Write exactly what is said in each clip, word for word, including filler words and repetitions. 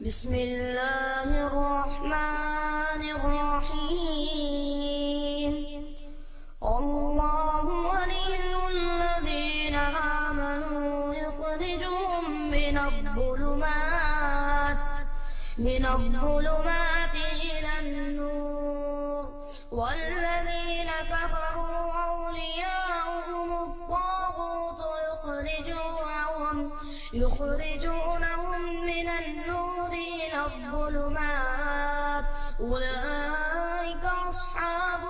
بسم اللہ الرحمن الرحیم اللہ ولی الذین آمنوا یخرجهم من الظلمات من الظلمات إلى النور والذین كفروا أولياؤهم الطاغوت يخرجونهم يخرجونهم من النور إلى الظلمات أولئك أصحاب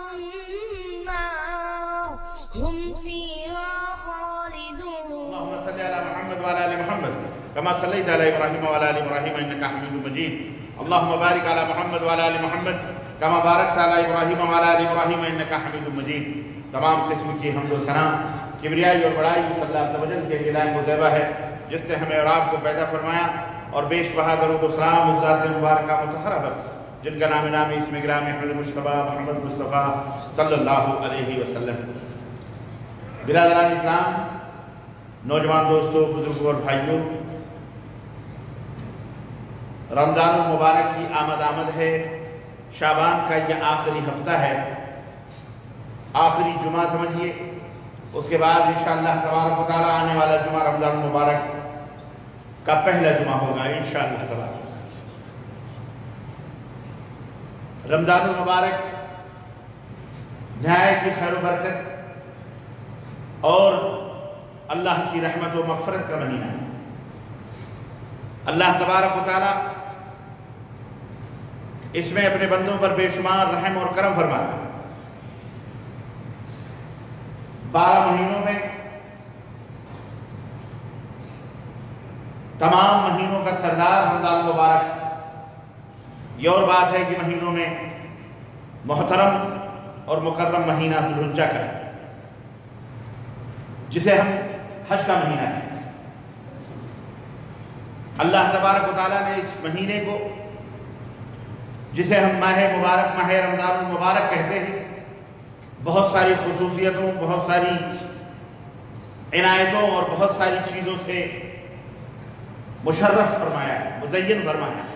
النار هم فيها خالدون. اللهم صل على محمد وعلى آل محمد كما صليت على إبراهيم وعلى آل إبراهيم إنك حميد مجيد. اللهم بارك على محمد وعلى آل محمد كما باركت على إبراهيم وعلى آل إبراهيم إنك حميد مجيد. تمام قسم کی حمد و ثنا کبریائی اور بڑائی صلی اللہ عز و جل کے لیے لائق و زیبہ ہے جس نے ہمیں اور آپ کو پیدا فرمایا اور بیش بہا درود و سلام اس ذات مبارکہ مطہرہ پر جن کا نام نامی اسم گرامی احمد مصطفیٰ محمد مصطفیٰ صلی اللہ علیہ وسلم. برادران اسلام، نوجوان دوستوں، بزرگوں اور بھائیوں، رمضان المبارک کی آمد آمد ہے. شعبان کا یہ آخری ہفتہ ہے، آخری جمعہ سمجھیے. اس کے بعد انشاءاللہ تبارک و تعالی آنے والا جمعہ رمضان المبارک کا پہلا جمعہ ہوگا انشاءاللہ تبارک. رمضان المبارک نہایت کی خیر و برکت اور اللہ کی رحمت و مغفرت کا مہینہ ہے. اللہ تبارک و تعالی اس میں اپنے بندوں پر بے شمار رحم اور کرم فرماتا ہے. بارہ مہینوں میں تمام مہینوں کا سردار رمضان المبارک. یہ اور بات ہے کہ مہینوں میں محترم اور مکرم مہینہ ذو الحجہ کا ہے جسے ہم حج کا مہینہ کہتے ہیں. اللہ تبارک و تعالیٰ نے اس مہینے کو جسے ہم ماہ مبارک ماہ رمضان المبارک کہتے ہیں بہت ساری خصوصیتوں، بہت ساری عنایتوں اور بہت ساری چیزوں سے مشرف فرمایا ہے، مزین فرمایا ہے.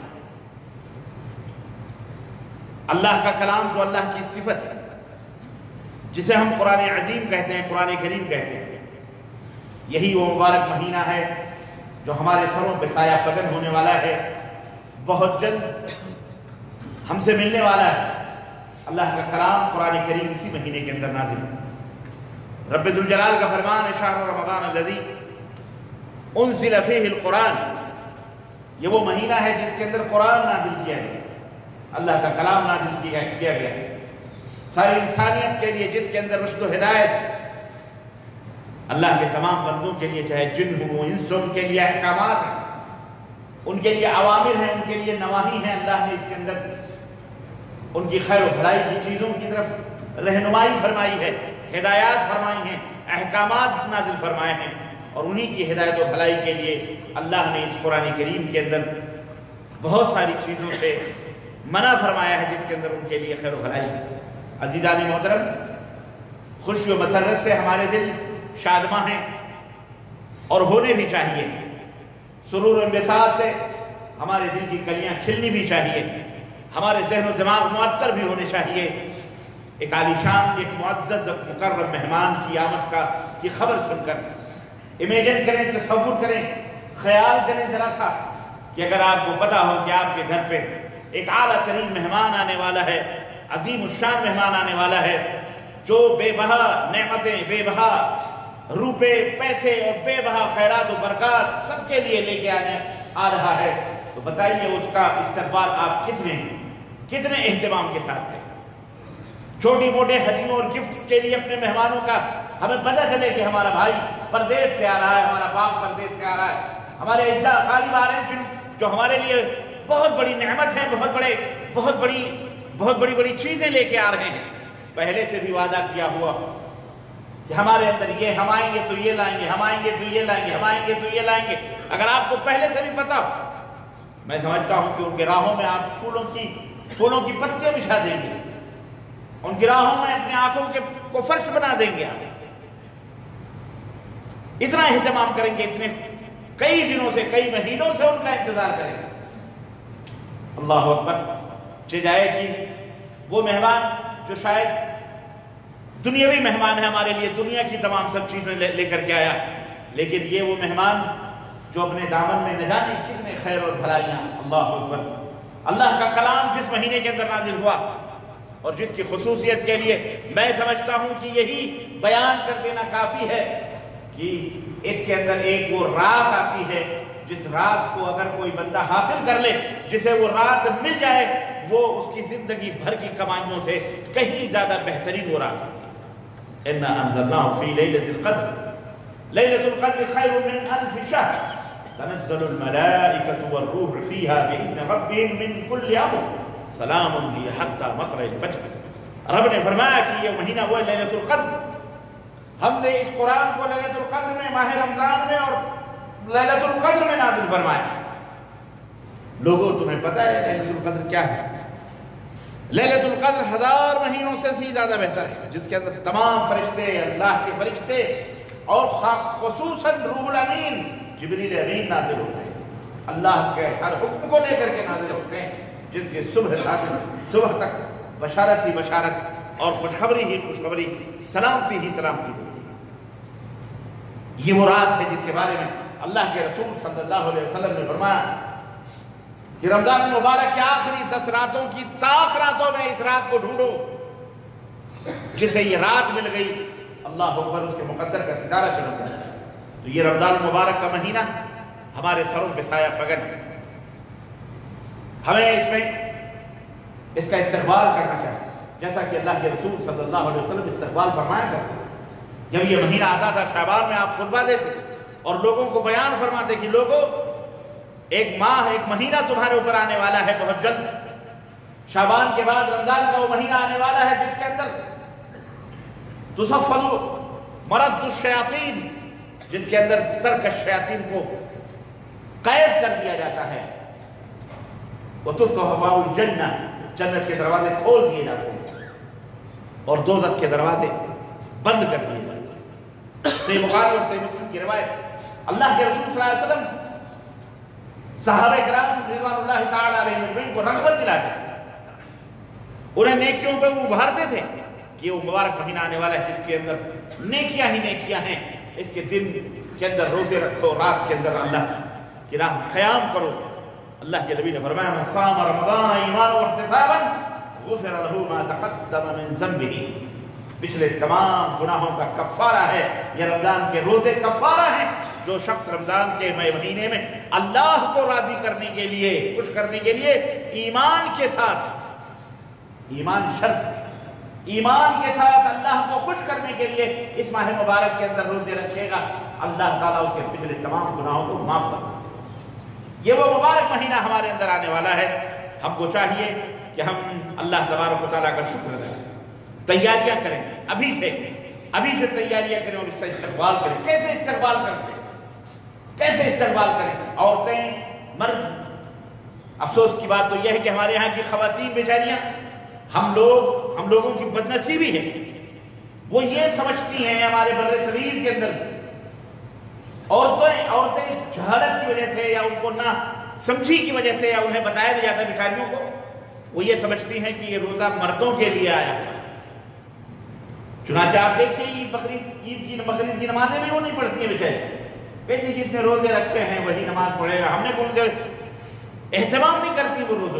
اللہ کا کلام جو اللہ کی صفت ہے جسے ہم قرآن عظیم کہتے ہیں، قرآن کریم کہتے ہیں، یہی وہ مبارک مہینہ ہے جو ہمارے سروں پہ سایہ فگن ہونے والا ہے، بہت جلد ہم سے ملنے والا ہے. اللہ کا کلام قرآن کریم اسی مہینے کے اندر نازل ہے. رب ذوالجلال کا فرمان ہے شہر رمضان الذی انزل فیہ القرآن. یہ وہ مہینہ ہے جس کے اندر قرآن نازل کیا گیا، اللہ کا کلام نازل کیا گیا ساری انسانیت کے لیے، جس کے اندر رشد و ہدایت اللہ کے تمام بندوں کے لیے، چاہے جن ہوں انس، ان کے لیے احکامات ہیں، ان کے لیے اوامر ہیں، ان کے لیے نواہی ہیں. اللہ نے اس کے اندر ان کی خیر و بھلائی کی چیزوں کی طرف رہنمائی فرمائی ہے، ہدایات فرمائی ہیں، احکامات نازل فرمائے ہیں. اور انہی کی ہدایت و بھلائی کے لیے اللہ نے اس قرآن کریم کے اندر بہت ساری چیزوں سے منع فرمایا ہے جس کے اندر ان کے لیے خیر و بھلائی. عزیزان محترم، خوشی و مسرت سے ہمارے دل شادماں ہیں اور ہونے بھی چاہیے. سرور و انبساط سے ہمارے دل کی کلیاں کھلنی بھی چاہیے، ہمارے ذہن و دماغ معطر بھی ہونے چاہیے. ایک عالیشان، ایک معزز مکرم مہمان کی آمد کا کی خبر سن کر امیجن کریں، تصور کریں، خیال کریں ذرا سا کہ اگر آپ کو پتا ہو کہ آپ کے گھر پہ ایک اعلیٰ ترین مہمان آنے والا ہے، عظیم الشان مہمان آنے والا ہے، جو بے بہا نعمتیں، بے بہا روپے پیسے اور بے بہا خیرات و برکات سب کے لیے لے کے آنے آ رہا ہے، تو بتائیے اس کا استقبال آپ کتنے کتنے اہتمام کے ساتھ کریں. چھوٹی موٹے ہدیوں اور گفٹس کے لیے اپنے مہمانوں کا ہمیں پتہ چلے کہ ہمارا بھائی پردیس سے آ رہا ہے، ہمارا باپ پردیس سے آ رہا ہے، ہمارے ایسا غالب آ رہے ہیں جو ہمارے لیے بہت بڑی نعمت ہے، بہت بڑے بہت بڑی بہت بڑی بڑی چیزیں لے کے آ رہے ہیں. پہلے سے بھی وعدہ کیا ہوا کہ ہمارے اندر یہ، ہم آئیں گے تو یہ لائیں گے، ہم آئیں گے تو یہ لائیں گے، ہم آئیں گے تو یہ لائیں گے. اگر آپ کو پہلے سے بھی پتا ہو، میں سمجھتا ہوں کہ ان کے راہوں میں آپ پھولوں کی پھولوں کی پتیاں بچھا دیں گے، ان کی راہوں میں اپنے آنکھوں کے کو فرش بنا دیں گے. آپ اتنا اہتمام کریں گے، اتنے کئی دنوں سے کئی مہینوں سے ان کا انتظار کریں گے. اللہ اکبر. جائے کہ وہ مہمان جو شاید دنیاوی مہمان ہے ہمارے لیے، دنیا کی تمام سب چیزیں لے کر کے آیا، لیکن یہ وہ مہمان جو اپنے دامن میں نہ جانے کتنے خیر اور بھلائیاں. اللہ اکبر. اللہ کا کلام جس مہینے کے اندر نازل ہوا اور جس کی خصوصیت کے لیے میں سمجھتا ہوں کہ یہی بیان کر دینا کافی ہے کہ اس کے اندر ایک وہ رات آتی ہے جس رات کو اگر کوئی بندہ حاصل کر لے، جسے وہ رات مل جائے، وہ اس کی زندگی بھر کی کمائیوں سے کہیں زیادہ بہترین وہ رات ہوگی. اِنَّا أَنزَلْنَاهُ فِي لَيْلَةِ الْقَدْرِ لَيْلَةُ الْقَدْرِ خَيْرٌ مِّنْ أَلْفِ شَهْرٍ تنزل الملائكة والروح فيها بإذن ربهم من كل أمر سلام هي حتى مطلع الفجر. رب نے فرمایا کہ یہ مہینہ وہ لیلۃ القدر. ہم نے اس قرآن کو لیلۃ القدر میں، ماہ رمضان میں اور لیلۃ القدر میں نازل فرمایا. لوگوں تمہیں پتہ ہے لیلۃ القدر کیا ہے؟ لیلۃ القدر ہزار مہینوں سے زیادہ بہتر ہے، جس کے اندر تمام فرشتے، اللہ کے فرشتے اور خصوصاً روح الامین جبریل امین نازل ہوتے ہیں. اللہ کے ہر حکم کو لے کر کے نازل ہوتے ہیں، جس کے صبح صبح تک بشارت ہی بشارت اور خوشخبری ہی خوشخبری، سلامتی ہی سلامتی ہوتی ہے. یہ وہ رات ہے جس کے بارے میں اللہ کے رسول صلی اللہ علیہ وسلم نے فرمایا کہ رمضان المبارک کی آخری دس راتوں کی تاخ راتوں میں اس رات کو ڈھونڈو. جسے یہ رات مل گئی، اللہ اکبر، اس کے مقدر کا ستارہ چمک گیا. تو یہ رمضان المبارک کا مہینہ ہمارے سروں پہ سایہ فگن ہے. ہمیں اس میں اس کا استقبال کرنا چاہیے، جیسا کہ اللہ کے رسول صلی اللہ علیہ وسلم استقبال فرمایا کرتے. جب یہ مہینہ آتا تھا شعبان میں آپ خطبہ دیتے اور لوگوں کو بیان فرماتے کہ لوگوں، ایک ماہ ایک مہینہ تمہارے اوپر آنے والا ہے بہت جلد. شعبان کے بعد رمضان کا وہ مہینہ آنے والا ہے جس کے اندر تصفد مرد الشیاطین، جس کے اندر سرکش شیاطین کو قید کر دیا جاتا ہے. وتفتح ابواب الجنہ، جنت کے دروازے کھول دیے جاتے ہیں اور دوزخ کے دروازے بند کر دیے جاتے ہیں. صحیح بخاری اور صحیح مسلم کی روایت، اللہ کے رسول صلی اللہ علیہ وسلم صحابہ کرام رضوان اللہ تعالی علیہم اجمعین کو رغبت دلاتے تھے، انہیں نیکیوں پہ وہ ابھارتے تھے کہ وہ مبارک مہینہ آنے والا ہے جس کے اندر نیکیاں ہی نیکیاں ہیں. اس کے دن کے اندر روزے رکھو، رات کے اندر اللہ کی راہ قیام کرو. اللہ کے نبی نے فرمایا من صام رمضان ایمانا واحتسابا غفر له ما تقدم من ذنبه. پچھلے تمام گناہوں کا کفارہ ہے. یہ رمضان کے روزے کفارہ ہیں. جو شخص رمضان کے مہینے میں اللہ کو راضی کرنے کے لیے، خوش کرنے کے لیے ایمان کے ساتھ، ایمان شرط ہے، ایمان کے ساتھ اللہ کو خوش کرنے کے لیے اس ماہ مبارک کے اندر روزے رکھے گا، اللہ تعالیٰ اس کے پچھلے تمام گناہوں کو معاف کرے گا. یہ وہ مبارک مہینہ ہمارے اندر آنے والا ہے. ہم کو چاہیے کہ ہم اللہ تبارک و تعالیٰ کا شکر ادا کریں، تیاریاں کریں، ابھی سے ابھی سے تیاریاں کریں اور اس سے استقبال کریں. کیسے استقبال کرتے ہیں؟ کیسے استقبال کریں؟ عورتیں، مرد. افسوس کی بات تو یہ ہے کہ ہمارے یہاں کی خواتین بیچاریاں، ہم لوگ ہم لوگوں کی بدنصیبی ہے، وہ یہ سمجھتی ہیں ہمارے بر صغیر کے اندر عورتیں عورتیں جہالت کی وجہ سے یا ان کو نہ سمجھی کی وجہ سے یا انہیں بتایا نہیں جاتا بیچاریوں کو، وہ یہ سمجھتی ہیں کہ یہ روزہ مردوں کے لیے آیا تھا. چنانچہ آپ دیکھیے عید بقرعید عید کی بقرعید کی نمازیں بھی وہ نہیں پڑھتی ہیں بیچارے. کہتی جس نے روزے رکھے ہیں وہی نماز پڑھے گا، ہم نے کون سے اہتمام نہیں کرتی وہ روزوں.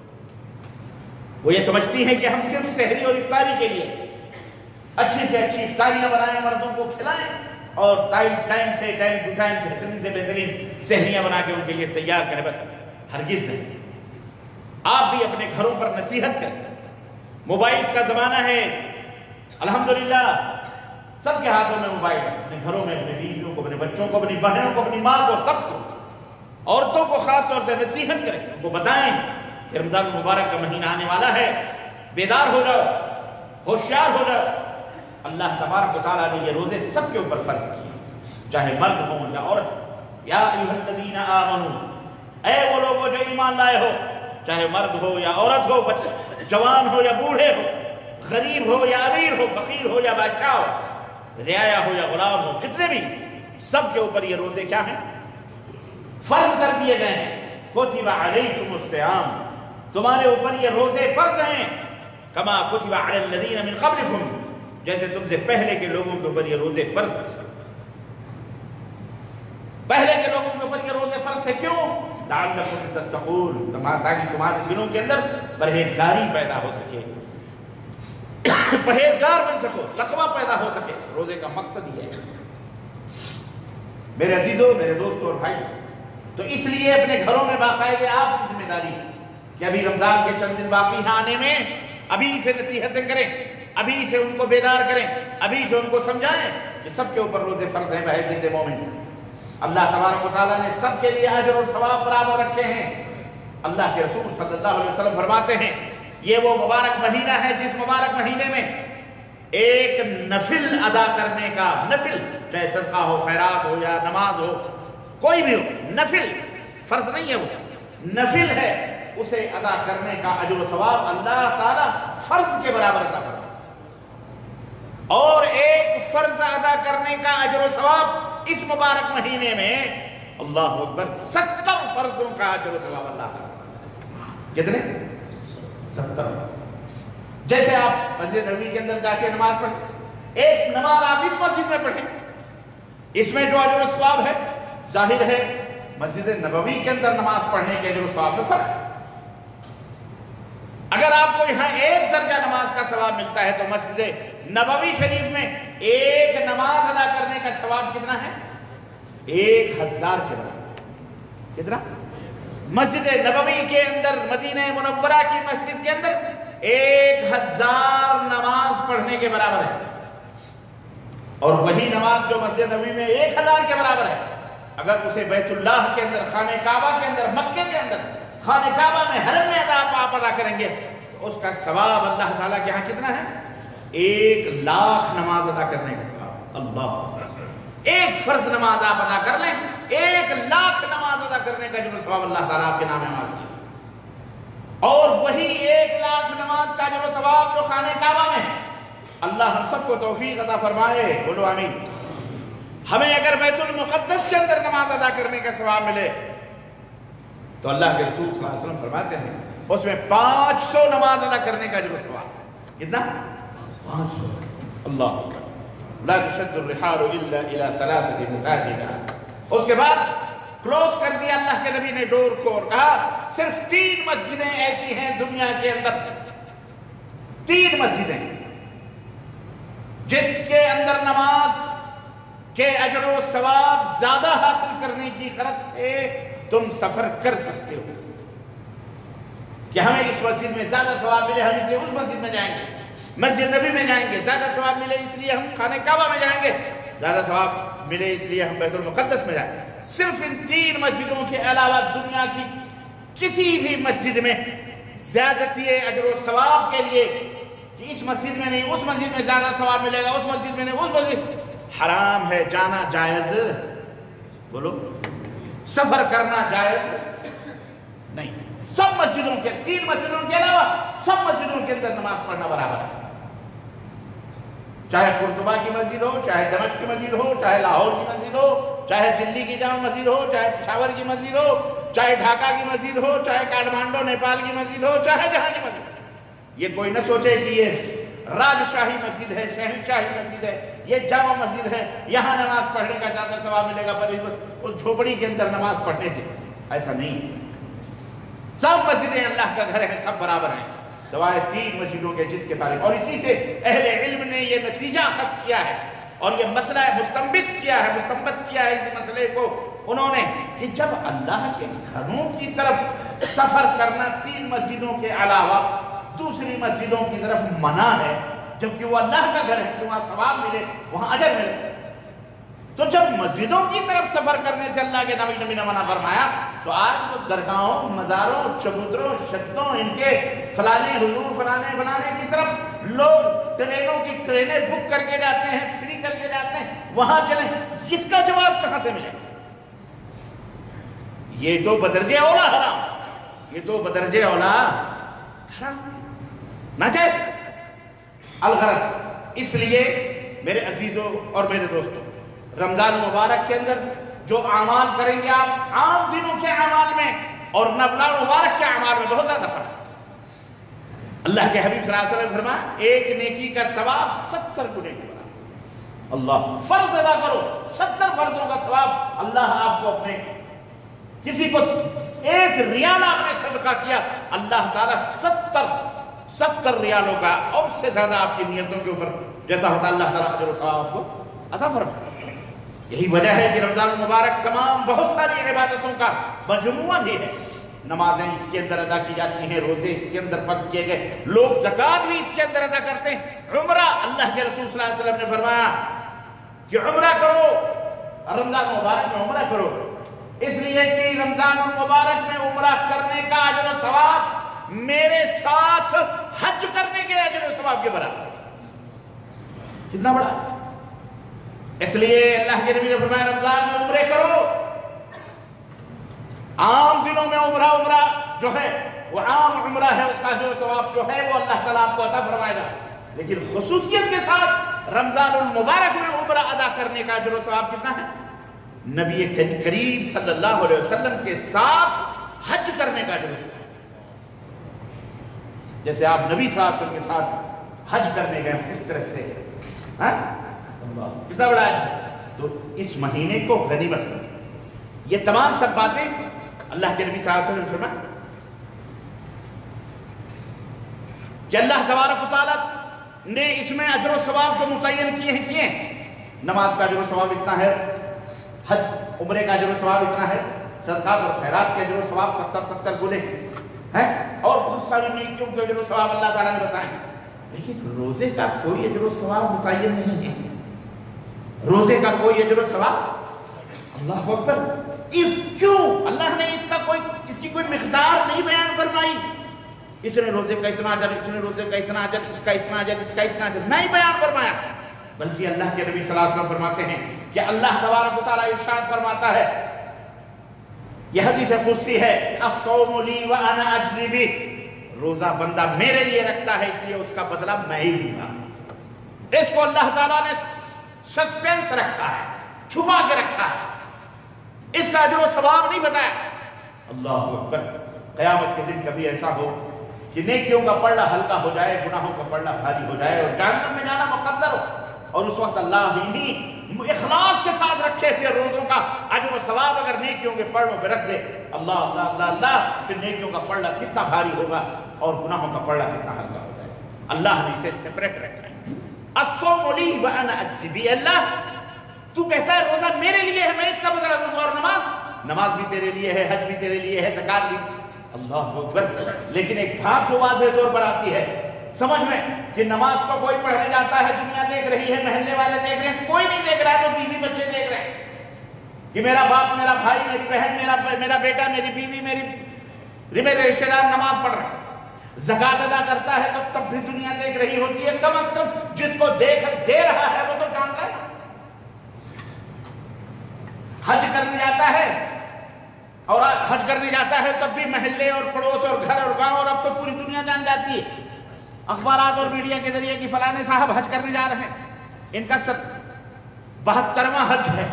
وہ یہ سمجھتی ہیں کہ ہم صرف سحری اور افطاری کے لیے اچھی سے اچھی افطاریاں بنائیں، مردوں کو کھلائیں اور ٹائم ٹائم سے ٹائم ٹو ٹائم بہترین سے بہترین سحریاں بنا کے ان کے لیے تیار کریں. بس ہرگز نہیں. آپ بھی اپنے گھروں پر نصیحت کریں. موبائلز کا زمانہ ہے، الحمدللہ سب کے ہاتھوں میں موبائل ہے. اپنے گھروں میں اپنے بیویوں کو، اپنے بچوں کو، اپنی بہنوں کو، اپنی ماں کو، سب کو، عورتوں کو خاص طور سے نصیحت کریں. ان کو بتائیں کہ رمضان المبارک کا مہینہ آنے والا ہے، بیدار ہو جاؤ، ہوشیار ہو جاؤ. اللہ تبارک و تعالیٰ نے یہ روزے سب کے اوپر فرض کیے، چاہے مرد ہوں یا عورت. یا ایھا الذین آمنوا، اے وہ لوگوں جو ایمان لائے ہو، چاہے مرد ہو یا عورت ہو، جوان ہو یا بوڑھے ہو، غریب ہو یا امیر ہو، فقیر ہو یا بادشاہ ہو، رعایا ہو یا غلام ہو، جتنے بھی، سب کے اوپر یہ روزے کیا ہیں؟ فرض کر دیے گئے ہیں. کتب علیکم الصیام، تمہارے اوپر یہ روزے فرض ہیں کما کتب علی الذین من قبلکم، جیسے تم سے پہلے کے لوگوں کے اوپر یہ روزے فرض تھے۔ پہلے کے لوگوں کے اوپر یہ روزے فرض تھے، کیوں؟ لعلکم تتقون، تاکہ تمہارے دلوں کے اندر پرہیزگاری پیدا ہو سکے، پرہیزگار بن سکو، تقوی پیدا ہو سکے۔ روزے کا مقصد یہ ہے میرے عزیزوں، میرے دوستوں اور بھائی۔ تو اس لیے اپنے گھروں میں باقاعدہ آپ کی ذمہ داری کہ ابھی رمضان کے چند دن باقی ہیں آنے میں، ابھی سے نصیحتیں کریں، ابھی سے ان کو بیدار کریں، ابھی سے ان کو سمجھائیں کہ سب کے اوپر روزے فرض ہیں بحیثیت مومن۔ اللہ تبارک و تعالیٰ نے سب کے لیے اجر اور ثواب برابر رکھے ہیں۔ اللہ کے رسول صلی اللہ علیہ وسلم فرماتے ہیں یہ وہ مبارک مہینہ ہے جس مبارک مہینے میں ایک نفل ادا کرنے کا، نفل چاہے صدقہ ہو، خیرات ہو یا نماز ہو، کوئی بھی ہو، نفل، فرض نہیں ہے، وہ نفل ہے، اسے ادا کرنے کا اجر و ثواب اللہ تعالیٰ فرض کے برابر عطا کرتا ہے۔ اور ایک فرض ادا کرنے کا اجر و ثواب اس مبارک مہینے میں اللہ اکبر ستر فرضوں کا اجر و ثواب اللہ تعالیٰ۔ کتنے؟ ستر۔ جیسے آپ مسجد نبوی کے اندر جا کے نماز پڑھیں، ایک نماز آپ اس مسجد میں پڑھیں، اس میں جو اجر و ثواب ہے ظاہر ہے مسجد نبوی کے اندر نماز پڑھنے کے اجر و ثواب میں فرق ہے۔ اگر آپ کو یہاں ایک درجہ نماز کا ثواب ملتا ہے تو مسجد نبوی شریف میں ایک نماز ادا کرنے کا ثواب کتنا ہے؟ ایک ہزار کے برابر۔ کتنا؟ مسجد نبوی کے اندر، مدینہ منورہ کی مسجد کے اندر ایک ہزار نماز پڑھنے کے برابر ہے، اور وہی نماز جو مسجد نبوی میں ایک ہزار کے برابر ہے، اگر اسے بیت اللہ کے اندر، خانہ کعبہ کے اندر، مکے کے اندر، خانہ کعبہ میں، حرم میں ادا آپ ادا کریں گے تو اس کا ثواب اللہ تعالیٰ کے یہاں کتنا ہے؟ ایک لاکھ نماز ادا کرنے کا ثواب۔ اللہ، ایک فرض نماز آپ ادا کر لیں، ایک لاکھ نماز ادا کرنے کا جو ثواب اللہ تعالیٰ آپ کے نام ہے۔ اور وہی ایک لاکھ نماز کا جو ثواب جو خانہ کعبہ میں ہے، اللہ ہم سب کو توفیق عطا فرمائے، بولو آمین۔ ہمیں اگر بیت المقدس کے اندر نماز ادا کرنے کا ثواب ملے تو اللہ کے رسول صلی اللہ علیہ وسلم فرماتے ہیں اس میں پانچ سو نماز ادا کرنے کا جو ثواب۔ کتنا؟ پانچ سو۔ اللہ، لا تشد الرحال الا الى ثلاثه مساجد۔ اس کے بعد کلوز کر دیا اللہ کے نبی نے ڈور کو اور کہا صرف تین مسجدیں ایسی ہیں دنیا کے اندر، تین مسجدیں جس کے اندر نماز کے اجر و ثواب زیادہ حاصل کرنے کی غرض سے تم سفر کر سکتے ہو کہ ہمیں اس مسجد میں زیادہ ثواب ملے، ہم اس لیے اس مسجد میں جائیں گے، مسجد نبی میں جائیں گے، زیادہ ثواب ملے اس لیے ہم خانہ کعبہ میں جائیں گے، زیادہ ثواب ملے اس لیے ہم بیت المقدس میں جائیں گے۔ صرف ان تین مسجدوں کے علاوہ دنیا کی کسی بھی مسجد میں زیادتی اجر و ثواب کے لیے کہ اس مسجد میں نہیں اس مسجد میں زیادہ ثواب ملے گا، اس مسجد میں نہیں اس مسجد، حرام ہے جانا، جائز بولو، سفر کرنا جائز نہیں۔ سب مسجدوں کے، تین مسجدوں کے علاوہ سب مسجدوں کے اندر نماز پڑھنا برابر ہے، چاہے قرطبہ کی مسجد ہو، چاہے دمشق کی مسجد ہو، چاہے لاہور کی مسجد ہو، چاہے دلی کی جامع مسجد ہو، چاہے پشاور کی مسجد ہو، چاہے ڈھاکہ کی مسجد ہو، چاہے کاٹمانڈو نیپال کی مسجد ہو، چاہے جہاں کی مسجد۔ یہ کوئی نہ سوچے کہ یہ راجشاہی مسجد ہے، شہنشاہی مسجد ہے، یہ جامع مسجد ہے، یہاں نماز پڑھنے کا زیادہ ثواب ملے گا پر اس جھوپڑی کے اندر نماز پڑھنے کے، ایسا نہیں۔ سب مسجدیں اللہ کا گھر ہیں، سب برابر ہیں سوائے تین مسجدوں کے جس کے بارے میں، اور اسی سے اہل علم نے یہ نتیجہ اخذ کیا ہے اور یہ مسئلہ مستنبط کیا ہے، مستنبط کیا ہے اس مسئلے کو انہوں نے کہ جب اللہ کے گھروں کی طرف سفر کرنا تین مسجدوں کے علاوہ دوسری مسجدوں کی طرف منع ہے، جبکہ وہ اللہ کا گھر ہے کہ وہاں ثواب ملے، وہاں اجر ملے، تو جب مسجدوں کی طرف سفر کرنے سے اللہ کے نبی نبی نے منع فرمایا تو آج تو درگاہوں، مزاروں، چبوتروں، شدوں، ان کے فلانے حضور فلانے فلانے کی طرف لوگ ٹرینوں کی ٹرینیں بک کر کے جاتے ہیں، فری کر کے جاتے ہیں، وہاں چلیں، اس کا جواز کہاں سے ملے؟ یہ تو بدرجہ اولا حرام، یہ تو بدرجہ اولا حرام، ناجائز۔ الغرض اس لیے میرے عزیزوں اور میرے دوستوں، رمضان مبارک کے اندر جو اعمال کریں گے آپ، عام دنوں کے اعمال میں اور رمضان مبارک کے اعمال میں بہت زیادہ فرق ہے۔ اللہ کے حبیب صلی اللہ علیہ وسلم نے فرمایا ایک نیکی کا ثواب ستر گنے کے برابر۔ اللہ فرض ادا کرو، ستر فرضوں کا ثواب اللہ آپ کو اپنے، کسی کو ایک ریال آپ نے صدقہ کیا، اللہ تعالیٰ ستر ستر ریالوں کا اور سے زیادہ آپ کی نیتوں کے اوپر جیسا ہوتا اللہ تعالیٰ اجر و ثواب آپ کو عطا فرمائے۔ یہی وجہ ہے کہ رمضان المبارک تمام بہت ساری عبادتوں کا مجموعہ بھی ہے۔ نمازیں اس کے اندر ادا کی جاتی ہیں، روزے اس کے اندر فرض کیے گئے، لوگ زکوٰۃ بھی اس کے اندر ادا کرتے ہیں۔ عمرہ، اللہ کے رسول صلی اللہ علیہ وسلم نے فرمایا کہ عمرہ کرو، رمضان المبارک میں عمرہ کرو، اس لیے کہ رمضان المبارک میں عمرہ کرنے کا اجر و ثواب میرے ساتھ حج کرنے کے اجر و ثواب کے برابر ہے۔ کتنا بڑا! اس لیے اللہ کے نبی نے فرمایا رمضان میں عمرے کرو۔ عام دنوں میں عمرہ عمرہ جو ہے وہ عام عمرہ ہے، اس کا اجر و ثواب جو ہے وہ اللہ تعالیٰ آپ کو عطا فرمائے گا، لیکن خصوصیت کے ساتھ رمضان المبارک میں عمرہ ادا کرنے کا اجر و ثواب کتنا ہے؟ نبی کریم صلی اللہ علیہ وسلم کے ساتھ حج کرنے کا اجر و ثواب، جیسے آپ نبی صلی اللہ علیہ وسلم کے ساتھ حج کرنے گئے اس طرح سے، ہاں کتنا بڑا ہے۔ تو اس مہینے کو غنیمت سمجھیں۔ یہ تمام سب باتیں اللہ کے نبی صلی اللہ علیہ وسلم نے فرمایا کہ اللہ تبارک و تعالیٰ نے اس میں اجر و ثواب جو متعین کیے ہیں کیے ہیں۔ نماز کا اجر و ثواب اتنا ہے، حج عمرے کا اجر و ثواب اتنا ہے، صدقات اور خیرات کے اجر و ثواب ستر ستر گنے ہیں، اور بہت ساری نیکیوں کے اجر و ثواب اللہ تعالیٰ نے بتائے۔ لیکن روزے کا کوئی اجر و ثواب متعین نہیں ہے، روزے کا کوئی اجر و ثواب، اللہ اکبر، کیوں اللہ نے اس کا کوئی اس کی کوئی مقدار نہیں بیان فرمائی؟ اتنے روزے کا اتنا اجر، اتنے روزے کا اتنا اجر، اس کا اتنا اجر، اس کا اتنا اجر نہیں بیان فرمایا، بلکہ اللہ کے نبی صلی اللہ علیہ وسلم فرماتے ہیں کہ اللہ تبارک و تعالیٰ ارشاد فرماتا ہے، یہ حدیث قدسی ہے، الصوم لی وانا اجزی بہ، روزہ بندہ میرے لیے رکھتا ہے اس لیے اس کا بدلہ میں ہی لوں گا۔ اس کو اللہ تعالیٰ نے سسپینس رکھا ہے، چھپا کے رکھا ہے، اس کا اجر و ثواب نہیں بتایا۔ اللہ اکبر، قیامت کے دن کبھی ایسا ہو کہ نیکیوں کا پلڑا ہلکا ہو جائے، گناہوں کا پلڑا بھاری ہو جائے اور جہنم میں جانا مقدر ہو، اور اس وقت اللہ ہی اخلاص کے ساتھ رکھے پھر روزوں کا اجر و ثواب اگر نیکیوں کے پلڑوں پہ رکھ دے، اللہ اللہ اللہ اللہ، پھر نیکیوں کا پلڑا کتنا بھاری ہوگا اور گناہوں کا پلڑا کتنا ہلکا ہو جائے۔ اللہ نے اسے سپریٹ رکھا ہے۔ الصوم لی وانا اجزی بہ، اللہ تو کہتا ہے روزہ میرے لیے ہے، میں اس کا بدلہ دوں گا، اور نماز نماز بھی تیرے لیے ہے، حج بھی تیرے لیے ہے، زکوٰۃ بھی، اللہ اکبر۔ لیکن ایک بات جو واضح طور پر آتی ہے سمجھ میں کہ نماز تو کوئی پڑھنے جاتا ہے، دنیا دیکھ رہی ہے، محلے والے دیکھ رہے ہیں، کوئی نہیں دیکھ رہا ہے، تو بیوی بچے دیکھ رہے ہیں کہ میرا باپ، میرا بھائی، میری بہن، میرا میرا بیٹا، میری بیوی، میری میرے رشتے دار نماز پڑھ رہے ہیں، زکوٰۃ ادا کرتا ہے، تو تب بھی دنیا دیکھ رہی ہوتی ہے۔ کم از کم جس کو دیکھ دے رہا ہے وہ تو جان رہا ہے۔ حج کرنے جاتا ہے اور حج کرنے جاتا ہے تب بھی محلے اور پڑوس اور گھر اور گاؤں اور اب تو پوری دنیا جان جاتی ہے، اخبارات اور میڈیا کے ذریعے کہ فلانے صاحب حج کرنے جا رہے ہیں، ان کا ست بہترواں حج ہے۔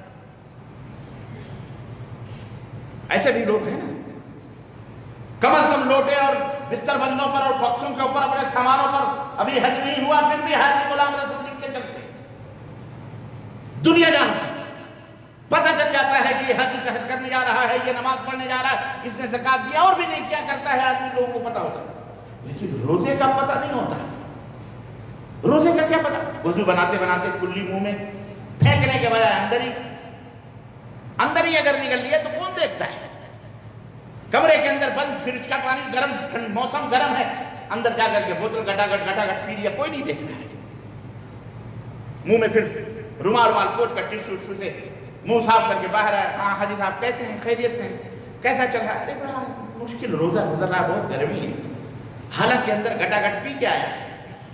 ایسے بھی لوگ ہیں نا، کم از کم لوٹے اور بستر بندوں پر اور بکسوں کے اوپر اپنے سامانوں پر ابھی حج نہیں ہوا پھر بھی حاجی غلام رسول لکھ کے چلتے، دنیا جانتی، پتہ چل جاتا ہے کہ یہ حج کرنے جا رہا ہے، یہ نماز پڑھنے جا رہا ہے، اس نے زکوٰۃ دیا، اور بھی نہیں کیا کرتا ہے آدمی، لوگوں کو پتہ ہوتا ہے، لیکن روزے کا پتہ نہیں ہوتا۔ روزے کا کیا پتہ؟ وضو بناتے بناتے کلی منہ میں پھینکنے کے بجائے اندر ہی اندر ہی اگر نکل لیا تو کون دیکھتا ہے؟ کمرے کے اندر بند، فریج کا پانی گرم، موسم گرم ہے، اندر جا کر کے بوتل گٹا گٹ گٹا گٹ پی لیا، کوئی نہیں دیکھ رہا ہے۔ منہ میں پھر رومال رومال پوچھ کر ٹشو ٹشو سے منہ صاف کر کے باہر آیا، ہاں حاجی صاحب کیسے ہیں، خیریت سے ہیں، کیسا چل رہا ہے؟ ارے بڑا مشکل روزہ گزر رہا ہے، بہت گرمی ہے، حالانکہ اندر گٹا گٹ پی کے آیا ہے۔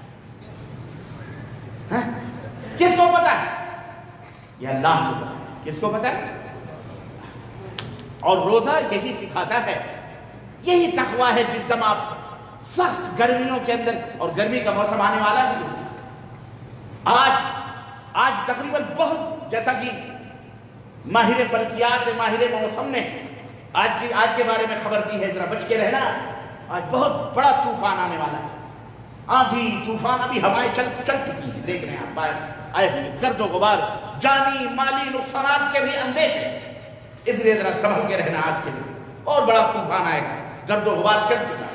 کس کو پتا ہے؟ یہ اللہ کو پتا ہے۔ کس کو پتا ہے؟ اور روزہ یہی سکھاتا ہے، یہی تقویٰ ہے۔ جس دم آپ سخت گرمیوں کے اندر، اور گرمی کا موسم آنے والا ہے، آج آج تقریباً بہت، جیسا کہ ماہر فلکیات ماہر موسم نے آج کی آج کے بارے میں خبر دی ہے، ذرا بچ کے رہنا، آج بہت بڑا طوفان آنے والا ہے، آندھی طوفان، ابھی ہوائیں چل چل چکی ہیں، دیکھ رہے ہیں آپ باہر آئے ہوئے، گرد و غبار، جانی مالی نقصانات کے بھی اندیشے، اس لیے ذرا سنبھل کے رہنا آج کے لیے، اور بڑا طوفان آئے گا، گرد و غبار چل چکا ہے۔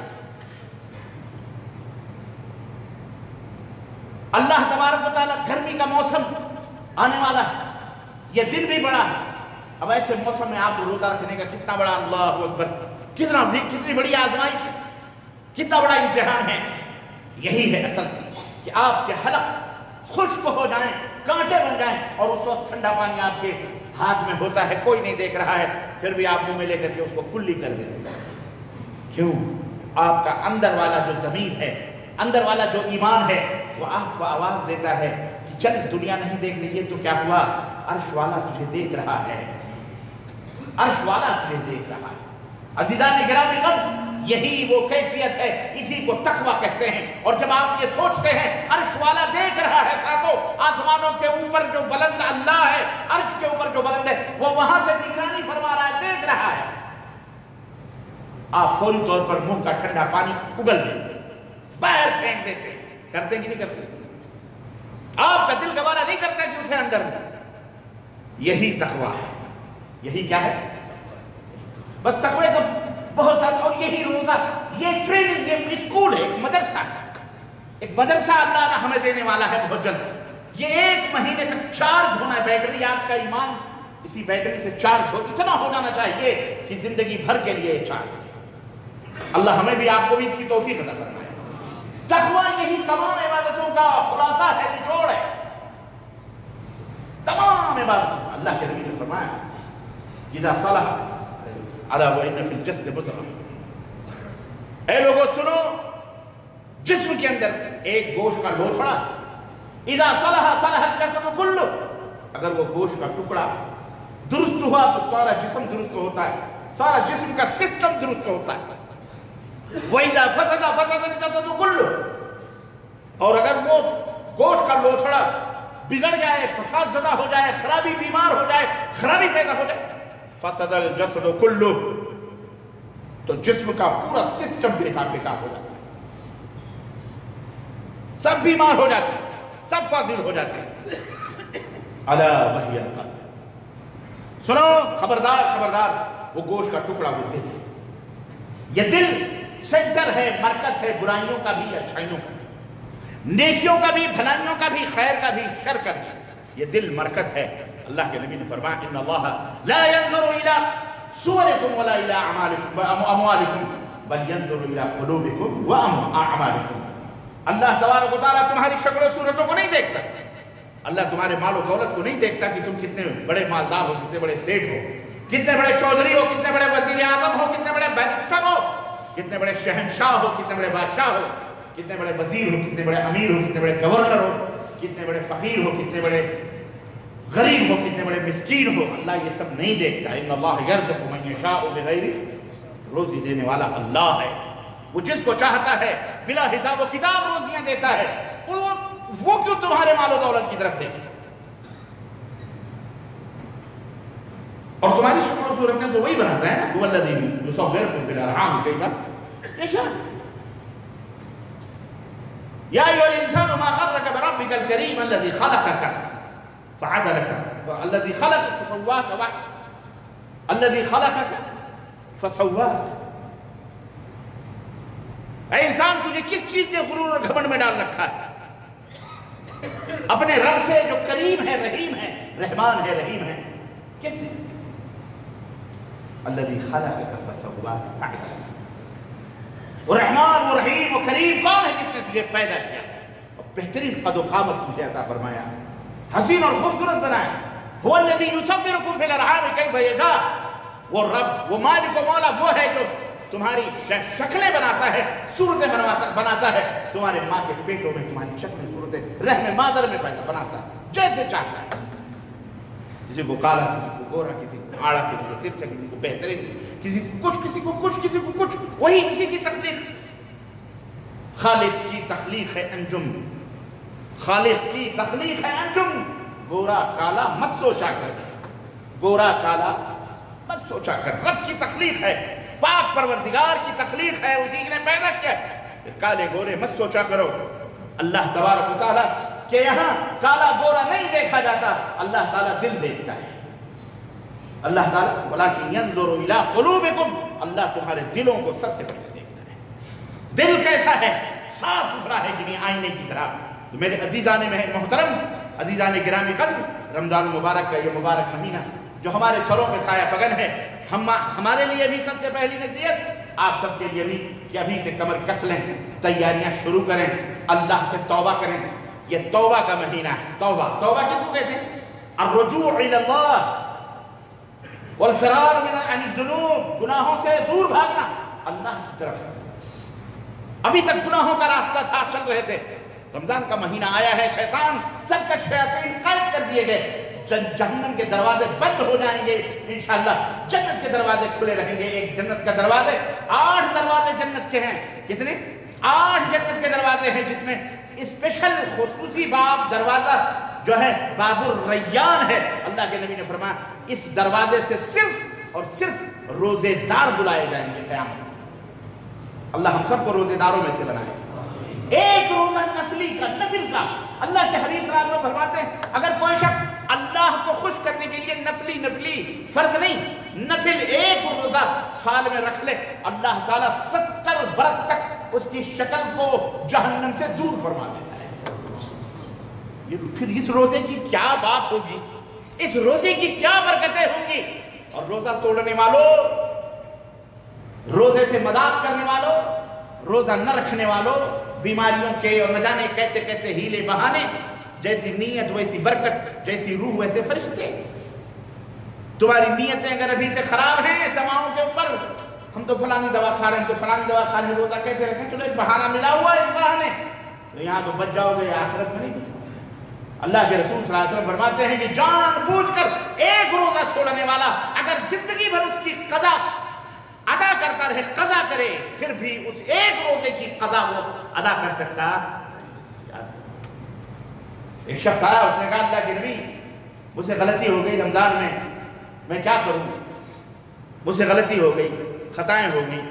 اللہ تبارک و تعالیٰ گرمی کا موسم آنے والا ہے، یہ دن بھی بڑا ہے، اب ایسے موسم میں آپ کو روزہ رکھنے کا کتنا بڑا، اللہ اکبر، کتنا کتنی بڑی آزمائش ہے، کتنا بڑا امتحان ہے۔ یہی ہے اصل کہ آپ کے حلق خشک ہو جائیں، کانٹے بن جائیں، اور اس وقت ٹھنڈا پانی آپ کے ہاتھ میں ہوتا ہے، کوئی نہیں دیکھ رہا ہے، پھر بھی آپ منہ میں لے کر کے اس کو کلی کر دیتے ہیں۔ کیوں؟ آپ کا اندر والا جو ضمیر ہے، اندر والا جو ایمان ہے، وہ آپ کو آواز دیتا ہے کہ چل، دنیا نہیں دیکھ رہی ہے تو کیا ہوا، عرش والا تجھے دیکھ رہا ہے، عرش والا تجھے دیکھ رہا ہے۔ عزیزان گرامی قدر، یہی وہ کیفیت ہے، اسی کو تقویٰ کہتے ہیں۔ اور جب آپ یہ سوچتے ہیں عرش والا دیکھ رہا ہے، ساتھوں آسمانوں کے اوپر جو بلند اللہ ہے، عرش کے اوپر جو بلند ہے، وہ وہاں سے نگرانی فرما رہا ہے، دیکھ رہا ہے، آپ فوری طور پر منہ کا ٹھنڈا پانی اگل دیتے، باہر پھینک دیتے، کرتے کہ نہیں کرتے؟ آپ کا دل گوارا نہیں کرتا کہ اسے اندر دے۔ یہی تقویٰ ہے، یہی کیا ہے؟ بس تقوی کا بہت سارے، اور یہی روزہ، یہ ٹریننگ، یہ اسکول ہے، ایک مدرسہ ہے، ایک مدرسہ اللہ نے ہمیں دینے والا ہے بہت جلد۔ یہ ایک مہینے تک چارج ہونا ہے، بیٹری، آپ کا ایمان اسی بیٹری سے چارج ہو، اتنا ہو جانا چاہیے کہ زندگی بھر کے لیے یہ چارج ہے۔ اللہ ہمیں بھی، آپ کو بھی اس کی توفیق عطا فرمائے۔ تقویٰ یہی تمام عبادتوں کا خلاصہ ہے، نچوڑ ہے، تمام عبادتوں۔ اللہ کے نبی نے فرمایا اذا صلح الا وان فی الجسد مضغہ، اے لوگوں سنو، جسم کے اندر ایک گوشت کا لوتھڑا، اذا صلح صلح الجسد کلہ، اگر وہ گوشت کا ٹکڑا درست ہوا تو سارا جسم درست ہوتا ہے، سارا جسم کا سسٹم درست ہوتا ہے۔ وَإِذَا فَسَدَ فَسَدَ الْجَسَدُ كُلُّهُ، اور اگر وہ گوشت کا لوتھڑا بگڑ جائے، فساد زدہ ہو جائے، خرابی، بیمار ہو جائے، خرابی پیدا ہو جائے، فَسَدَ الْجَسَدُ كُلُّهُ، تو جسم کا پورا سسٹم بیکار بیکار ہو جاتا ہے، سب بیمار ہو جاتے ہیں، سب فاسد ہو جاتے ہیں۔ الا وہی القلب، سنو، خبردار خبردار، وہ گوشت کا ٹکڑا وہ دل ہے۔ یہ دل سینٹر ہے، مرکز ہے برائیوں کا بھی، اچھائیوں کا بھی، نیکیوں کا بھی، بھلائیوں کا بھی، خیر کا بھی، شر کا بھی، یہ دل مرکز ہے۔ اللہ کے نبی نے فرمایا ان اللہ لا ينظر الى صوركم ولا الى اعمالكم اموالكم بل ينظر الى قلوبكم واعمالكم، اللہ تبارک و تعالیٰ تمہاری شکل و صورتوں کو نہیں دیکھتا، اللہ تمہارے مال و دولت کو نہیں دیکھتا کہ تم کتنے بڑے مالدار ہو، کتنے بڑے سیٹھ ہو، کتنے بڑے چودھری ہو، کتنے بڑے وزیر اعظم ہو، کتنے بڑے بیرسٹر ہو، کتنے بڑے شہنشاہ ہو، کتنے بڑے بادشاہ ہو، کتنے بڑے وزیر ہو، کتنے بڑے امیر ہو، کتنے بڑے گورنر ہو، کتنے بڑے فقیر ہو، کتنے بڑے غریب ہو، کتنے بڑے مسکین ہو، اللہ یہ سب نہیں دیکھتا۔ ان اللہ یرزق من یشاء بغیر، روزی دینے والا اللہ ہے، وہ جس کو چاہتا ہے بلا حساب و کتاب روزیاں دیتا ہے، وہ کیوں تمہارے مال و دولت کی طرف دیکھے؟ اور تمہاری شکل و صورت تو وہی بناتا ہے نا، هو الذی یصورکم فی الارحام کیف یشاء۔ یا ایھا الانسان ما غرک بربک الکریم الذی خلقک فعدلک الذی خلق فسواک الذی خلقک فسواک۔ اے انسان، تجھے کس چیز نے غرور اور گھمنڈ میں ڈال رکھا ہے؟ اپنے رب سے جو کریم ہے، رحیم ہے، رحمان ہے، رحیم ہے، کس سے؟ الذی خلقک فسواک فعدلک۔ وہ رحمان، وہ رحیم، وہ کریم کون ہے؟ جس نے تجھے پیدا کیا اور بہترین قد و قامت تجھے عطا فرمایا، حسین اور خوبصورت بنایا۔ هو الذی یصورکم فی الارحام کیف یشاء۔ وہ رب، وہ مالک و مولا وہ ہے جو تمہاری شکلیں بناتا ہے، صورتیں بناتا ہے، تمہارے ماں کے پیٹوں میں تمہاری شکلیں، صورتیں رحم مادر میں پیدا بناتا ہے جیسے چاہتا ہے، کسی کو کالا، کسی کو گورا، کسی کو آڑا، کسی کو ترچھا، کسی کو بہترین، کسی کو کچھ، کسی کو کچھ، کسی کو کچھ، وہی کسی کی تخلیق۔ خالق کی تخلیق ہے انجم، خالق کی تخلیق ہے انجم۔ گورا کالا مت سوچا کر، گورا کالا بس سوچا کر، رب کی تخلیق ہے، پاک پروردگار کی تخلیق ہے، اسی نے پیدا کیا۔ کالے گورے مت سوچا کرو، اللہ تبارک و تعالیٰ کہ یہاں کالا گورا نہیں دیکھا جاتا، اللہ تعالیٰ دل دیکھتا ہے۔ اللہ تعالیٰ وَلَٰكِنْ يَنْظُرُ إِلَىٰ قُلُوبِكُمْ، اللہ تمہارے دلوں کو سب سے پہلے دیکھتا ہے۔ دل کیسا ہے؟ صاف ستھرا ہے کہ نہیں؟ آئینے کی طرح۔ تو میرے عزیزان میں محترم، عزیزان گرامی قدر، رمضان مبارک کا یہ مبارک مہینہ جو ہمارے سروں پہ سایہ فگن ہے، ہم ہمارے لیے بھی سب سے پہلی نصیحت آپ سب کے لیے بھی کہ ابھی سے کمر کس لیں، تیاریاں شروع کریں، اللہ سے توبہ کریں۔ یہ توبہ کا مہینہ ہے۔ توبہ توبہ کس کو کہتے ہیں؟ الرجوع الی اللہ والفرار من عن الذنوب، گناہوں سے دور بھاگنا اللہ کی طرف۔ ابھی تک گناہوں کا راستہ تھا، چل رہے تھے، رمضان کا مہینہ آیا ہے، شیطان سرکش شیاطین قید کر دیے گئے، جہنم کے دروازے بند ہو جائیں گے، انشاءاللہ جنت کے دروازے کھلے رہیں گے۔ ایک جنت کا دروازے، آٹھ دروازے جنت کے ہیں۔ کتنے؟ آٹھ جنت کے دروازے ہیں، جس میں اسپیشل خصوصی باب دروازہ جو ہے باب الریان ہے۔ اللہ کے نبی نے فرمایا اس دروازے سے صرف اور صرف روزے دار بلائے جائیں گے قیامت۔ اللہ ہم سب کو روزے داروں میں سے بنائے۔ ایک روزہ نفلی کا، نفل کا، اللہ کے حبیب صلی اللہ علیہ وسلم فرماتے ہیں اگر کوئی شخص اللہ کو خوش کرنے کے لیے نفلی نفلی فرض نہیں، نفل ایک روزہ سال میں رکھ لے، اللہ تعالیٰ ستر برس تک اس کی شکل کو جہنم سے دور فرما دیتا ہے۔ پھر اس روزے کی کیا بات ہوگی، اس روزے کی کیا برکتیں ہوں گی۔ اور روزہ توڑنے والوں، روزے سے مذاق کرنے والوں، روزہ نہ رکھنے والوں، بیماریوں کے اور نہ جانے کیسے کیسے ہیلے بہانے، جیسی نیت ویسی برکت، جیسی روح ویسے فرشتے۔ تمہاری نیتیں اگر ابھی سے خراب ہیں دواؤں کے اوپر، ہم تو فلانی دوا کھا رہے ہیں، تو فلانی دوا کھا رہے ہیں، روزہ کیسے رکھیں؟ چلو ایک بہانہ ملا ہوا ہے اس بہانے، تو یہاں تو بچ جاؤ گے، آخرت میں نہیں بچاؤ گے۔ اللہ کے رسول صلی اللہ علیہ وسلم فرماتے ہیں کہ جان بوجھ کر ایک روزہ چھوڑنے والا اگر زندگی بھر اس کی قضا ادا کرتا رہے، قضا کرے، پھر بھی اس ایک روزے کی قضا وہ ادا کر سکتا۔ ایک شخص آیا، اس نے کہا اللہ کے نبی مجھ سے غلطی ہو گئی رمضان میں، میں کیا کروں؟ مجھ سے غلطی ہو گئی، خطائیں ہو گئی۔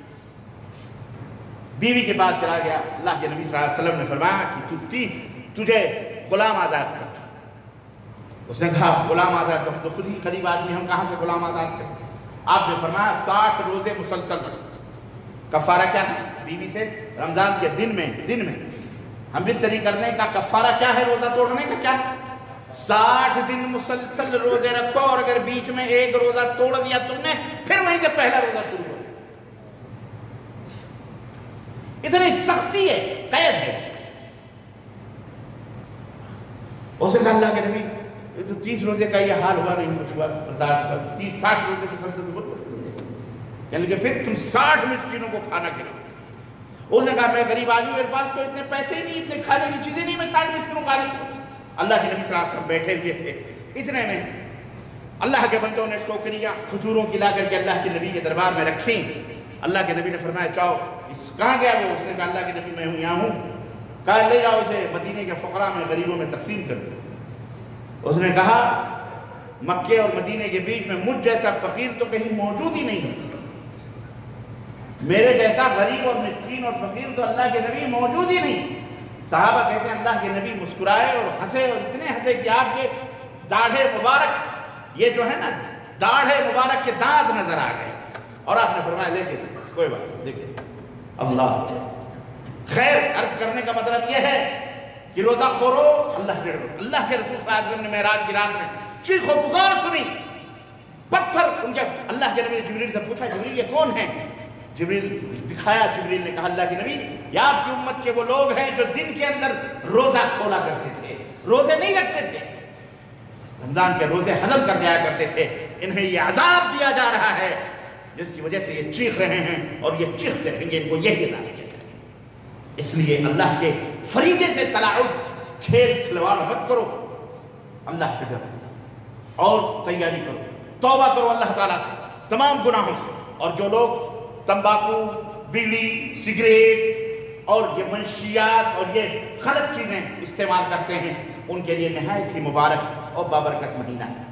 بیوی کے پاس چلا گیا، اللہ کے نبی صلی اللہ علیہ وسلم نے فرمایا کہ تجھے غلام آزاد کرتا۔ اس نے کہا غلام آزاد کرتا تو خود ہی قریب آدمی، ہم کہاں سے غلام آزاد کرتے؟ آپ نے فرمایا ساٹھ روزے مسلسل رکھو۔ کفارہ کیا ہے؟ بیوی سے رمضان کے دن میں دن میں ہم بستری کرنے کا کفارہ کیا ہے؟ روزہ توڑنے کا کیا ہے؟ ساٹھ دن مسلسل روزے رکھو، اور اگر بیچ میں ایک روزہ توڑ دیا تم نے، پھر وہیں سے پہلا روزہ شروع ہو۔ اتنی سختی ہے، قید ہے۔ اسے کہا اللہ کے نبی یہ تو تیس روزے کا یہ حال ہوا نہیں، کچھ ہوا برداشت کر، تیس ساٹھ روزے کو سمجھو بہت مشکل ہو جائے، یعنی کہ پھر تم ساٹھ مسکینوں کو کھانا کھلاؤ۔ اس نے کہا میں غریب آدمی، میرے پاس تو اتنے پیسے ہی نہیں، اتنے کھانے کی چیزیں نہیں، میں ساٹھ مسکینوں کو کھانے کو۔ اللہ کے نبی صلی اللہ علیہ وسلم بیٹھے ہوئے تھے، اتنے میں اللہ کے بندوں نے ٹوکریاں کھجوروں کی لا کر کے اللہ کے نبی کے دربار میں رکھیں۔ اللہ کے نبی نے فرمایا جاؤ، اس کہاں گیا وہ؟ اس نے کہا اللہ کے نبی میں ہوں، یہاں ہوں۔ کہا لے جاؤ اسے مدینے کے فقراء میں، غریبوں میں تقسیم کر دو۔ اس نے کہا مکے اور مدینے کے بیچ میں مجھ جیسا فقیر تو کہیں موجود ہی نہیں ہے، میرے جیسا غریب اور مسکین اور فقیر تو اللہ کے نبی موجود ہی نہیں۔ صحابہ کہتے ہیں اللہ کے نبی مسکرائے اور ہنسے، اور اتنے ہنسے کہ آپ کے داڑھے مبارک، یہ جو ہے نا داڑھے مبارک کے دانت نظر آ گئے، اور آپ نے فرمایا لے کے کوئی بات نہیں، دیکھیں اللہ خیر۔ عرض کرنے کا مطلب یہ ہے کہ روزہ خورو اللہ سے ڈرو۔ اللہ کے رسول صلی اللہ علیہ وسلم نے معراج کی رات میں چیخ و پکار سنی، پتھر ان کے، اللہ کے نبی نے جبریل سے پوچھا جبریل یہ کون ہیں؟ جبریل دکھایا، جبریل نے کہا اللہ کے نبی یہ آپ کی امت کے وہ لوگ ہیں جو دن کے اندر روزہ کھولا کرتے تھے، روزے نہیں رکھتے تھے، رمضان کے روزے ہضم کر جایا کرتے تھے، انہیں یہ عذاب دیا جا رہا ہے جس کی وجہ سے یہ چیخ رہے ہیں، اور یہ چیختے رہیں گے، ان کو یہی عذاب دیا جائے گا۔ اس لیے اللہ کے فریضے سے تلاعب، کھیل کھلواڑ مت کرو، اللہ سے ڈرو اور تیاری کرو، توبہ کرو اللہ تعالیٰ سے تمام گناہوں سے۔ اور جو لوگ تمباکو، بیڑی، سگریٹ اور یہ منشیات اور یہ غلط چیزیں استعمال کرتے ہیں، ان کے لیے نہایت ہی مبارک اور بابرکت مہینہ ہے۔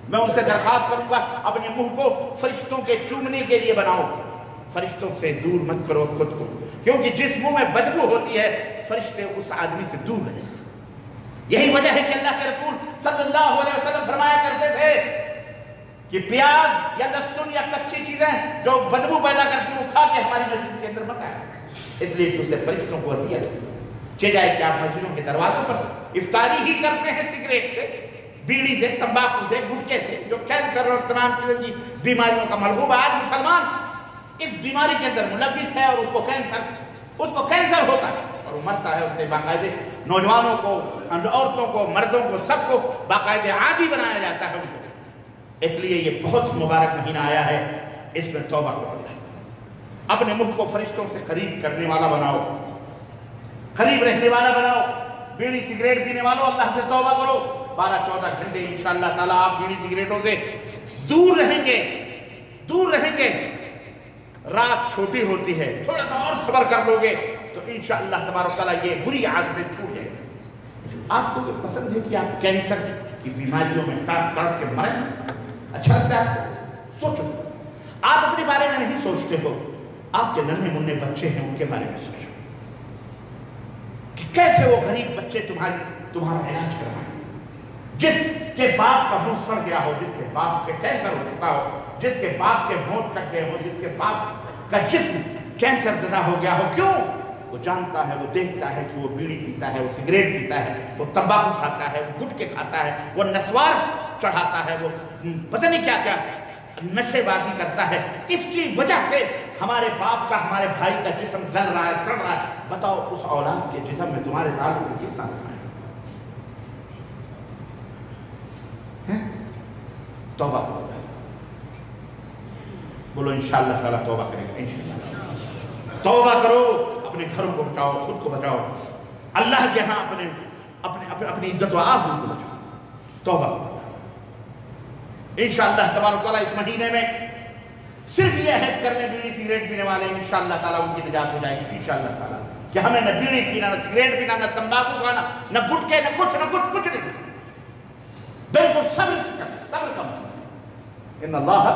میں ان سے درخواست کروں گا اپنے منہ کو فرشتوں کے چومنے کے لیے بناؤ، فرشتوں سے دور مت کرو خود کو، کیونکہ جس منہ میں بدبو ہوتی ہے فرشتے اس آدمی سے دور رہیں۔ یہی وجہ ہے کہ اللہ کے رسول صلی اللہ علیہ وسلم فرمایا کرتے تھے کہ پیاز یا لہسن یا کچی چیزیں جو بدبو پیدا کرتی ہیں وہ کھا کے ہماری مسجد کے اندر مت آئے، اس لیے کہ اسے فرشتوں کو اذیت ہوتی ہے۔ چہ جائے کہ آپ مسجدوں کے دروازوں پر افطاری ہی کرتے ہیں سگریٹ سے، بیڑی سے، تمباکو سے، گٹکے سے، جو کینسر اور تمام قسم کی بیماریوں کا مرغوب ہے۔ آج مسلمان اس بیماری کے اندر ملوث ہے اور اس کو کینسر اس کو کینسر ہوتا ہے اور وہ مرتا ہے۔ اس سے باقاعدے نوجوانوں کو، عورتوں کو، مردوں کو، سب کو باقاعدے عادی بنایا جاتا ہے ان کو۔ اس لیے یہ بہت مبارک مہینہ آیا ہے، اس میں توبہ کرو اللہ تعالیٰ سے، اپنے منہ کو فرشتوں سے قریب کرنے والا بناؤ، قریب رہنے والا بناؤ۔ بیڑی سگریٹ پینے والوں اللہ سے توبہ کرو، بارہ چودہ گھنٹے انشاءاللہ تعالیٰ آپ بیڑی سگریٹوں سے دور رہیں گے، دور رہیں گے۔ رات چھوٹی ہوتی ہے، تھوڑا سا اور صبر کر لو گے تو انشاءاللہ تبارک تعالیٰ یہ بری عادتیں چھوٹ جائیں گی۔ آپ کو یہ پسند ہے کہ آپ کینسر کی بیماریوں میں تڑپ تڑپ کے مریں؟ اچھا لگتا ہے آپ کو؟ سوچو، آپ اپنے بارے میں نہیں سوچتے ہو، آپ کے ننھے منھے بچے ہیں ان کے بارے میں سوچو کہ کیسے وہ غریب بچے تمہاری تمہارا علاج کروائیں، جس کے باپ کا منہ سڑ گیا ہو، جس کے باپ کے کینسر ہو چکا ہو، جس کے باپ کے ہونٹ کٹ گئے ہو، جس کے باپ کا جسم کینسر زدہ ہو گیا ہو۔ کیوں؟ وہ جانتا ہے، وہ دیکھتا ہے کہ وہ بیڑی پیتا ہے، وہ سگریٹ پیتا ہے، وہ تمباکو کھاتا ہے، وہ گٹکے کھاتا ہے، وہ نسوار چڑھاتا ہے، وہ پتہ نہیں کیا کیا نشے بازی کرتا ہے۔ اس کی وجہ سے ہمارے باپ کا، ہمارے بھائی کا جسم گل رہا ہے، سڑ رہا ہے۔ بتاؤ اس اولاد کے جسم میں تمہارے تعلق سے کتنا رہا ہے؟ توبہ کرو، بولو انشاءاللہ تعالیٰ توبہ کرے گا، انشاءاللہ توبہ کرو، اپنے گھروں کو بچاؤ، خود کو بچاؤ، اللہ کے ہاں اپنے اپنے اپنی عزت و آبرو کو بچاؤ، توبہ کرو۔ انشاءاللہ تبارک تعالیٰ اس مہینے میں صرف یہ عہد کر لیں بیڑی سگریٹ پینے والے، انشاءاللہ تعالیٰ ان کی نجات ہو جائے گی انشاءاللہ تعالیٰ، کہ ہمیں نہ بیڑی پینا، نہ سگریٹ پینا، نہ تمباکو کھانا، نہ گٹکے، نہ کچھ نہ کچھ کچھ نہیں، بالکل صبر سے کریں، صبر کا مطلب ان اللہ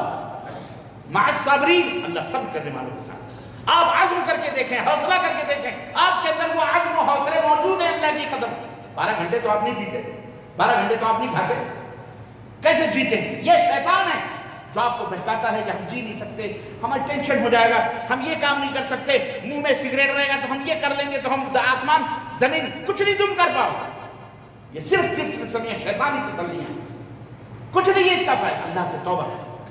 مع الصابرین، اللہ صبر کرنے والوں کے ساتھ۔ آپ عزم کر کے دیکھیں، حوصلہ کر کے دیکھیں، آپ کے اندر وہ عزم و حوصلے موجود ہیں اللہ کی قسم۔ بارہ گھنٹے تو آپ نہیں پیتے، بارہ گھنٹے تو آپ نہیں کھاتے، کیسے جیتے ہیں؟ یہ شیطان ہے جو آپ کو بہکاتا ہے کہ ہم جی نہیں سکتے، ہمیں ٹینشن ہو جائے گا، ہم یہ کام نہیں کر سکتے، منہ میں سگریٹ رہے گا تو ہم یہ کر لیں گے تو ہم آسمان زمین کچھ نہیں تم کر پاؤ۔ یہ صرف صرف تسلیاں، شیطانی تسلیاں، کچھ نہیں ہے اس کا فائدہ۔ اللہ سے توبہ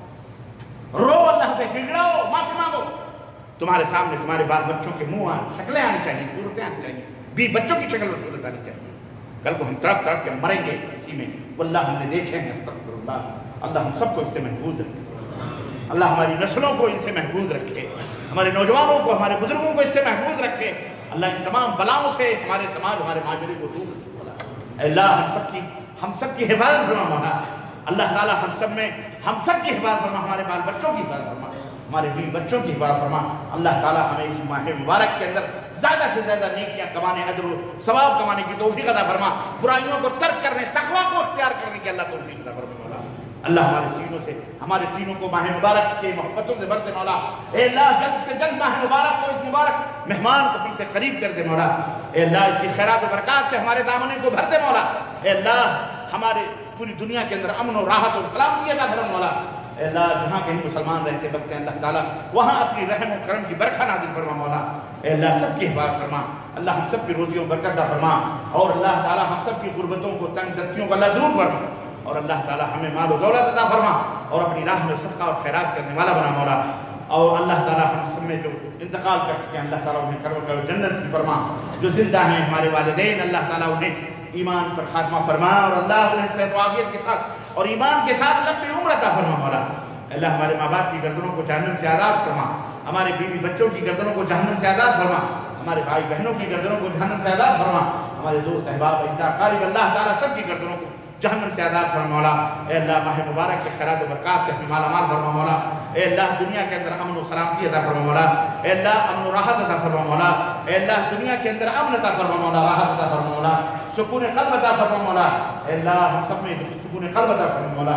کرو، رو اللہ سے، گڑگڑاؤ، معافی مانگو۔ تمہارے سامنے تمہارے بال بچوں کے منہ آ شکلیں آنی چاہیے، صورتیں آنی چاہیے، بھی بچوں کی شکل اور صورت آنی چاہیے۔ کل کو ہم تڑپ تڑپ کے مریں گے اسی میں، واللہ ہم نے دیکھے ہیں، استغفر اللہ، اللہ ہم سب کو اس سے محفوظ رکھے، اللہ ہماری نسلوں کو ان سے محفوظ رکھے، ہمارے نوجوانوں کو، ہمارے بزرگوں کو اس سے محفوظ رکھے، اللہ ان تمام بلاؤں سے ہمارے سماج، ہمارے معاشرے کو دور رکھے۔ اللہ ہم سب کی ہم سب کی حفاظت فرما مولا، اللہ تعالیٰ ہم سب میں ہم سب کی حفاظت فرما، ہمارے بال بچوں کی حفاظت فرما، ہمارے بیوی بچوں کی حفاظت فرما۔ اللہ تعالیٰ ہمیں اس ماہ مبارک کے اندر زیادہ سے زیادہ نیکیاں کمانے، اجر و ثواب کمانے کی توفیق عطا فرما، برائیوں کو ترک کرنے، تقویٰ کو اختیار کرنے کی اللہ توفیق عطا فرما مولا۔ اللہ ہمارے سینوں سے ہمارے سینوں کو ماہ مبارک کے محبتوں سے بھر دے مولا۔ اے اللہ جلد سے جلد ماہ مبارک کو، اس مبارک مہمان کو ہم سے قریب کر دے مولا۔ اے اللہ اس کی خیرات و برکات سے ہمارے دامنوں کو بھر دے مولا۔ اے اللہ ہمارے پوری دنیا کے اندر امن و راحت و سلامتی عطا فرما مولا۔ اے اللہ جہاں کہیں مسلمان رہتے بستے ہیں اللہ تعالیٰ وہاں اپنی رحم و کرم کی برکھا نازل فرما مولا۔ اے اللہ سب کی حفاظت فرما، اللہ ہم سب کی روزیوں برکت عطا فرما، اور اللہ تعالیٰ ہم سب کی غربتوں کو، تنگ دستیوں کو اللہ دور فرما، اور اللہ تعالیٰ ہمیں مال و دولت عطا فرما، اور اپنی راہ میں صدقہ اور خیرات کرنے والا بنا مولا۔ اور اللہ تعالیٰ ہم سب میں جو انتقال کر چکے ہیں اللہ تعالیٰ انہیں کرو کرو جنت نصیب فرما، جو زندہ ہیں ہمارے والدین اللہ تعالیٰ انہیں ایمان پر خاتمہ فرما، اور اللہ انہیں صحت و عافیت کے ساتھ اور ایمان کے ساتھ لمبی عمر عطا فرما مولا۔ اللہ ہمارے ماں باپ کی گردنوں کو جہنم سے آزاد فرما، ہمارے بیوی بچوں کی گردنوں کو جہنم سے آزاد فرما، ہمارے بھائی بہنوں کی گردنوں کو جہنم سے آزاد فرما، ہمارے دوست احباب اعزاء اقارب اللہ تعالیٰ سب کی گردنوں کو جہنم سے آزاد فرما مولا۔ اے اللہ ماہ مبارک کے خیرات و برکات سے ہمیں مالا مال فرما مولا۔ اے اللہ دنیا کے اندر امن و سلامتی عطا فرما مولا۔ اے اللہ امن و راحت عطا فرما مولا۔ اے اللہ دنیا کے اندر امن عطا فرما مولا، راحت عطا فرما مولا، سکون قلب عطا فرما مولا۔ اے اللہ ہم سب میں سکون قلب عطا فرما مولا۔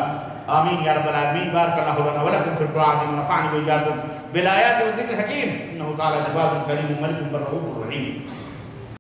آمین یا رب العالمین. بارک اللہ لنا ولکم فی القرآن العظیم ونفعني وإياكم بالآیات والذکر الحکیم انہ تعالی جواد کریم ملک بر رؤوف رحیم.